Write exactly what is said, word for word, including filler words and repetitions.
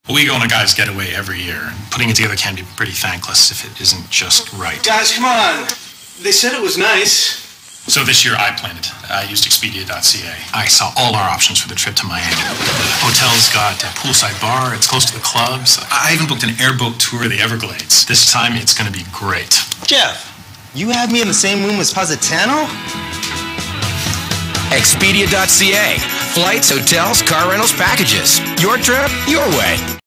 We go on a guy's getaway every year. Putting it together can be pretty thankless if it isn't just right. Guys, come on. They said it was nice. So this year I planned it. I used Expedia dot C A. I saw all our options for the trip to Miami. The hotel's got a poolside bar, it's close to the clubs. I even booked an airboat tour of the Everglades. This time it's gonna be great. Jeff, you have me in the same room as Positano? Expedia dot C A. Flights, hotels, car rentals, packages. Your trip, your way.